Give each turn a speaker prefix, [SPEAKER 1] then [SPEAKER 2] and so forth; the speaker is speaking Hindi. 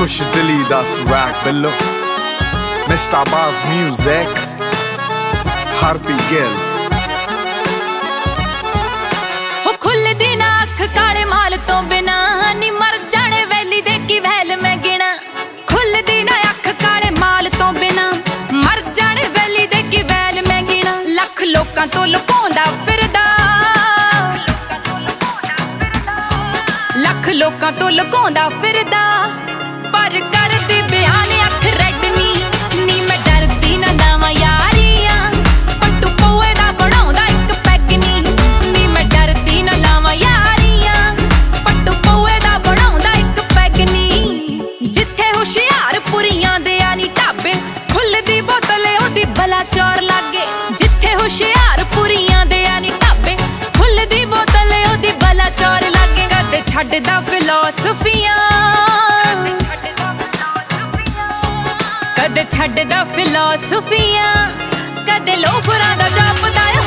[SPEAKER 1] खुश दिली दा स्वैग बिल्लो मिस्टर बाज म्यूजिक हार्पी गिल
[SPEAKER 2] हो खुल दी ना अख काले माल तो बिना नी मर जाने वैली दे की वैल मैं गिना खुल दी ना अख काले माल तो बिना मर जाने वैली दे की वैल मैं गिना लख लोकां तो लुकाउंदा फिरदा लख लोकां तो लुकाउंदा फिरदा पर कर दी बयान अख रेड नी मैं डरदी ना लावां यारियां पट्टू पौए दा बनाउंदा इक पैग नी मैं डरदी ना लावां यारियां पट्टू पौए दा बनाउंदा इक पैग नी जिथे हुशियार पुरियां दे आनी ढाबे खुलदी बोतल ओदी भला चोर लागे जिथे हुशियार पुरियां दे आनी ढाबे खुलदी बोतल ओदी भला चोर लागे कदे छड्डदा फिलोसफियां कदे छड्डदा फिलोसफियां कदे लोफरां दा जापदा